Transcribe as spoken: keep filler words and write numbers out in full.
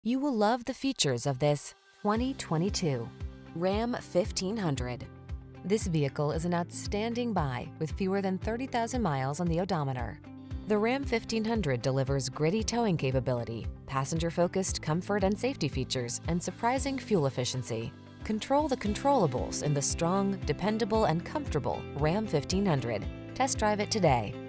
You will love the features of this twenty twenty-two Ram fifteen hundred. This vehicle is an outstanding buy with fewer than thirty thousand miles on the odometer. The Ram fifteen hundred delivers gritty towing capability, passenger-focused comfort and safety features, and surprising fuel efficiency. Control the controllables in the strong, dependable, and comfortable Ram fifteen hundred. Test drive it today.